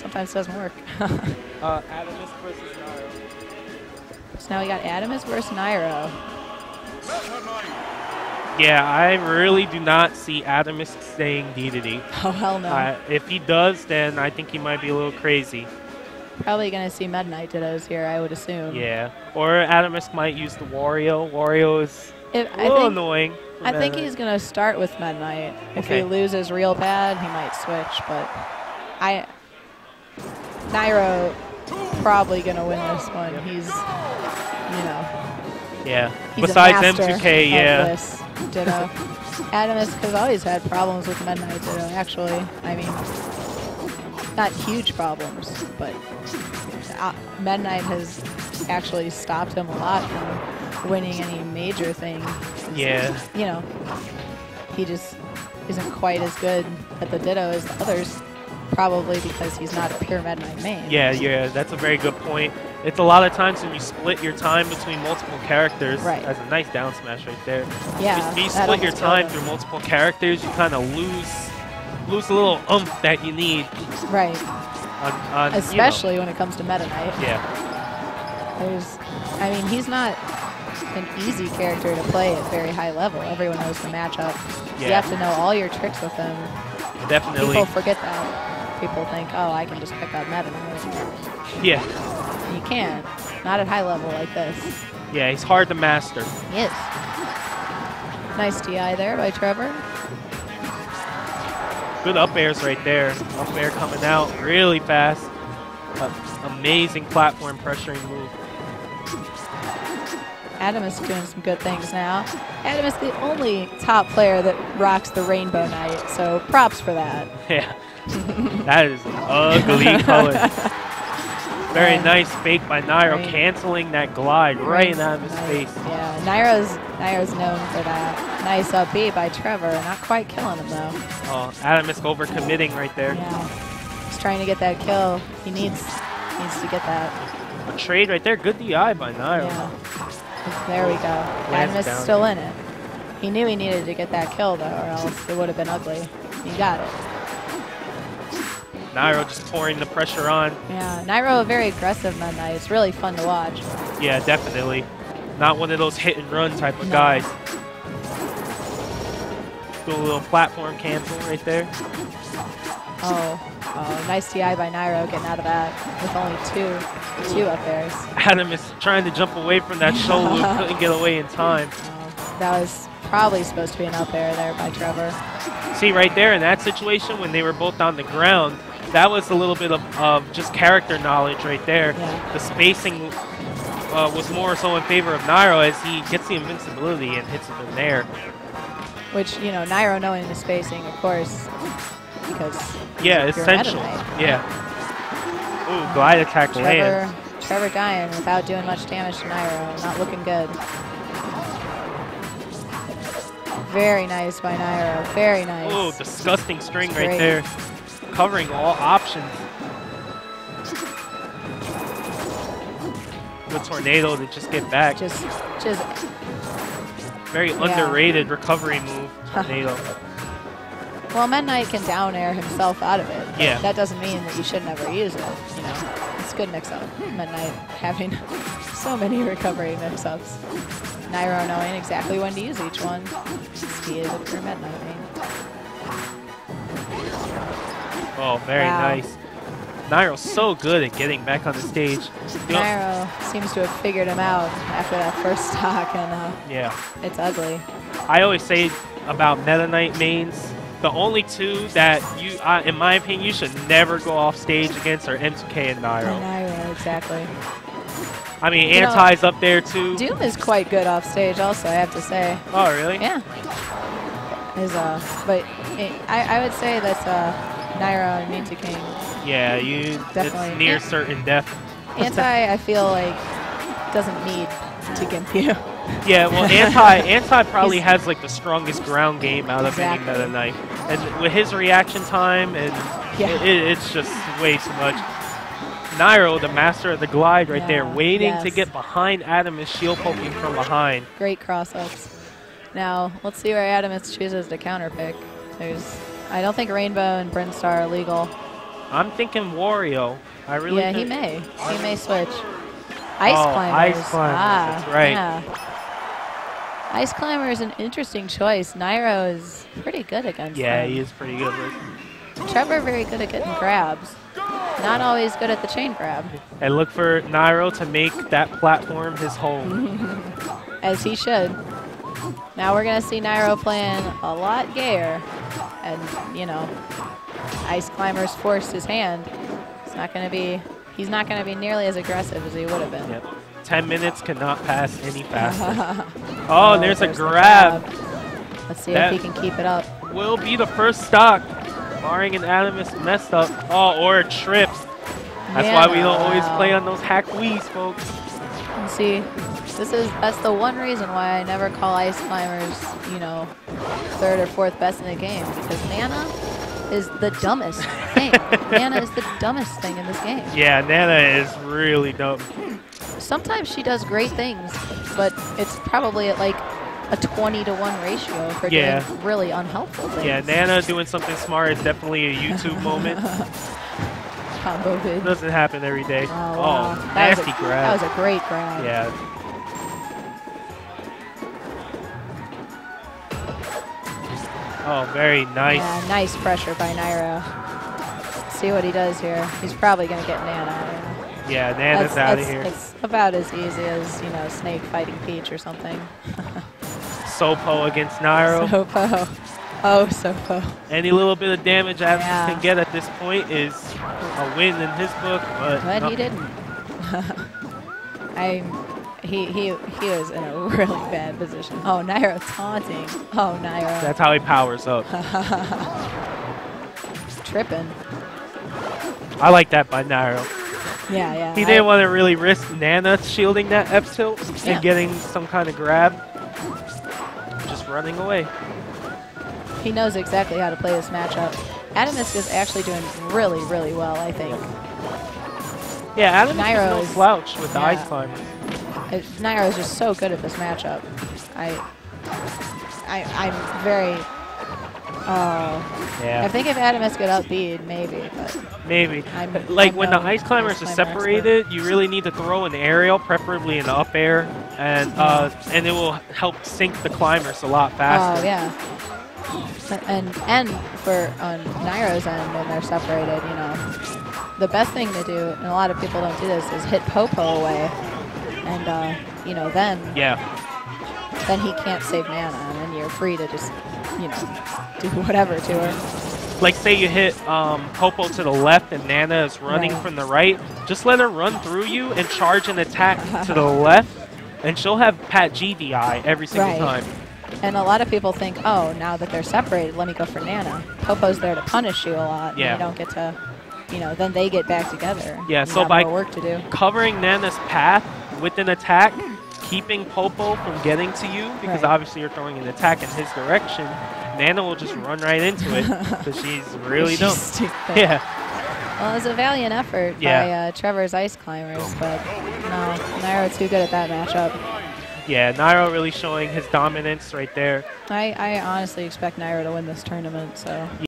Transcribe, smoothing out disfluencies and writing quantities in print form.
sometimes it doesn't work. Adamus versus Nairo. So now we got Adamus versus Nairo. Yeah, I really do not see Adamus staying D2D. Oh, hell no. If he does, then I think he might be a little crazy. Probably going to see Meta Knight Dittos here, I would assume. Yeah. Or Adamus might use the Wario. Wario is a little annoying. I think he's going to start with Meta Knight. If he loses real bad, he might switch. But Nairo probably going to win this one. He's, you know. Yeah. He's besides a M2K, yeah. This Ditto. Adamus has always had problems with Meta Knight Ditto, actually. I mean, not huge problems, but Meta Knight has actually stopped him a lot from winning any major thing. Yeah. You know, he just isn't quite as good at the Ditto as the others, probably because he's not a pure Meta Knight main. Yeah, that's a very good point. It's a lot of times when you split your time between multiple characters. Right. That's a nice down smash right there. Yeah. If you split your time through multiple characters, you kind of lose a little oomph that you need. Right. On especially when it comes to Meta Knight. Yeah. I mean, he's not an easy character to play at very high level. Everyone knows the matchup. Yeah. You have to know all your tricks with him. Definitely. People forget that. People think, oh, I can just pick up Meta Knight. Yeah. You can't. Not at high level like this. Yeah, he's hard to master. He is. Nice DI there by Trevor. Good up airs right there. Up air coming out really fast. Amazing platform pressuring move. Adamus is doing some good things now. Adamus the only top player that rocks the Rainbow Knight, so props for that. Yeah. That is an ugly color. Very nice fake by Nairo, canceling that glide right out of his face. Yeah, Nairo's known for that. Nice up B by Trevor. Not quite killing him, though. Oh, Adamus overcommitting right there. Yeah. He's trying to get that kill. He needs to get that. A trade right there. Good DI by Nairo. Yeah. There we go. Adamus is still in it. He knew he needed to get that kill, though, or else it would have been ugly. He got it. Nairo just pouring the pressure on. Yeah, Nairo a very aggressive Meta Knight. It's really fun to watch. Yeah, definitely. Not one of those hit and run type of guys. Do a little platform cancel right there. Oh, nice DI by Nairo getting out of that with only two up airs. Adam is trying to jump away from that show loop, couldn't get away in time. That was probably supposed to be an up air there by Trevor. See right there in that situation when they were both on the ground, that was a little bit of just character knowledge right there. Yeah. The spacing was more so in favor of Nairo as he gets the invincibility and hits it in there. Which, you know, Nairo knowing the spacing, of course, because essential. Yeah. Ooh, glide attack lands. Trevor dying without doing much damage to Nairo. Not looking good. Very nice by Nairo. Very nice. Oh, disgusting string right there. Covering all options. Good tornado to just get back. Just very underrated recovery move, tornado. Well, Meta Knight can down air himself out of it. Yeah. That doesn't mean that you should never use it. You know, it's a good mix-up. Meta Knight having so many recovery mix-ups. Nairo knowing exactly when to use each one. He is a pure Meta Knight main. Oh, very nice. Nairo's so good at getting back on the stage. Nairo seems to have figured him out after that first stock, and it's ugly. I always say about Meta Knight mains, the only two that you, in my opinion, you should never go off stage against are M2K and Nairo. Nairo, exactly. I mean, Anti's up there too. Doom is quite good off stage, also, I have to say. Oh, really? Yeah. But I would say that's Nairo and Minty King. Yeah, definitely. It's near certain death. Anti, I feel like, doesn't need to gimp you. Yeah, well, Anti probably has like the strongest ground game out of any Meta Knight, and with his reaction time, and it's just way too much. Nairo, the master of the glide, right there, waiting to get behind Adamus, shield poking from behind. Great cross-ups. Now let's see where Adamus chooses to counterpick. I don't think Rainbow and Brinstar are legal. I'm thinking Wario. I really Yeah, think he may switch. Ice Climbers. Ice Climbers, that's right. Yeah. Ice Climber is an interesting choice. Nairo is pretty good against them. he is pretty good with. Trevor very good at getting grabs. Not always good at the chain grab. And look for Nairo to make that platform his home. As he should. Now we're going to see Nairo playing a lot gayer. And, you know, Ice Climbers forced his hand. He's not going to be nearly as aggressive as he would have been. Yep. 10 minutes cannot pass any faster. Oh, there's a grab. Let's see if he can keep it up. Will be the first stock. Barring an Adamus messed up. Oh, or it trips. That's why we don't always play on those hack Wiis, folks. And see, that's the one reason why I never call Ice Climbers, you know, 3rd or 4th best in the game, because Nana is the dumbest thing. Nana is the dumbest thing in this game. Yeah, Nana is really dumb. Sometimes she does great things, but it's probably at like a 20-to-1 ratio for doing really unhelpful things. Yeah, Nana doing something smart is definitely a YouTube moment. Combo vid. Doesn't happen every day. Oh, wow. Nasty grab. That was a great grab. Yeah. Oh, very nice. Yeah, nice pressure by Nairo. See what he does here. He's probably going to get Nana out of here. Yeah, Nana's out of here. It's about as easy as, you know, Snake fighting Peach or something. Sopo against Nairo. Sopo. Oh, Sopo. Any little bit of damage Adams can get at this point is a win in his book, but he didn't. He was in a really bad position. Oh, Nairo taunting. Oh, Nairo. That's how he powers up. Tripping. I like that by Nairo. Yeah. He didn't want to really risk Nana shielding that F tilt and getting some kind of grab. Just running away. He knows exactly how to play this matchup. Adamus is actually doing really, really well, I think. Yeah, Adamus is no slouch with the Ice Climbers. Nairo is just so good at this matchup. I'm very... I think if Adamus could up B, maybe, but... Maybe. Like, when the Ice Climbers are separated, you really need to throw an aerial, preferably in the up air, and it will help sink the climbers a lot faster. Oh, yeah. And for on Nairo's end, when they're separated, you know, the best thing to do, and a lot of people don't do this, is hit Popo away. And, you know, then he can't save Nana, and then you're free to just, you know, do whatever to her. Like, say you hit Popo to the left and Nana is running from the right, just let her run through you and charge an attack to the left, and she'll have Pat GDI every single time. And a lot of people think, oh, now that they're separated, let me go for Nana. Popo's there to punish you a lot. Yeah. And you don't get to, you know, then they get back together. Yeah, so by covering Nana's path with an attack, keeping Popo from getting to you, because obviously you're throwing an attack in his direction, Nana will just run right into it because she's really dumb. Yeah. Well, it was a valiant effort by Trevor's Ice Climbers, but no, Nairo too good at that matchup. Yeah, Nairo really showing his dominance right there. I honestly expect Nairo to win this tournament, so...